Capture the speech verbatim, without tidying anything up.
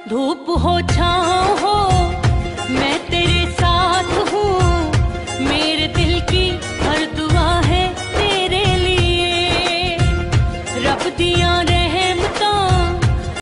धूप हो छाँव हो मैं तेरे साथ हूँ, मेरे दिल की